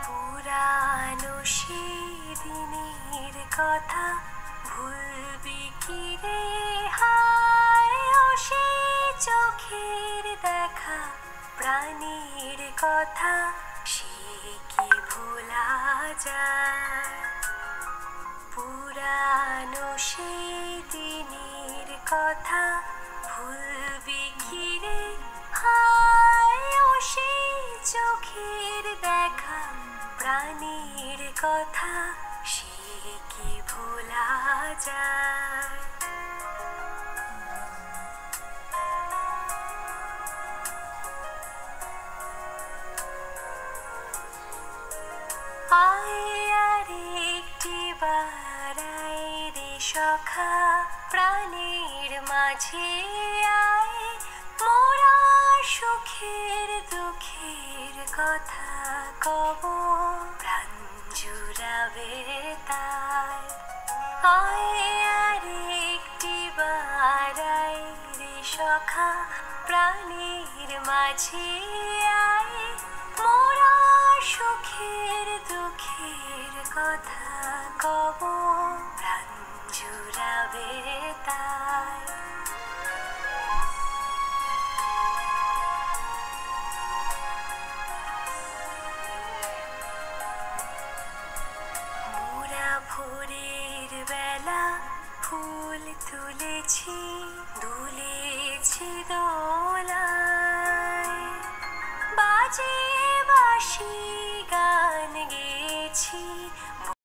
পুরানো সেই দিনের কথা ভুলবি কি রে হায়, ও সেই চোখের দেখা প্রাণীর কথা সে কি ভোলা যায়। পুরানো সেই দিনের কথা ভুলবি কি রে হায়, ও সেই চোখের দেখা প্রাণীর কথা সে কি ভোলা যায়। আয় আর একটি বারাই রে সখা প্রাণীর মাঝে আয়, মোরা সুখের দুঃখের কথা কব প্রাণ জুড়াবে তাই। আয় আর একটি বারাই রে সখা প্রাণীর মাঝে আয়, মোরা সুখের দুঃখের কথা কব প্রাণ জুড়াবে তাই। মোরা ভোরের বেলা ফুল তুলেছি দুলেছি দোলায়, বাজে বাঁশি গান গেয়েছি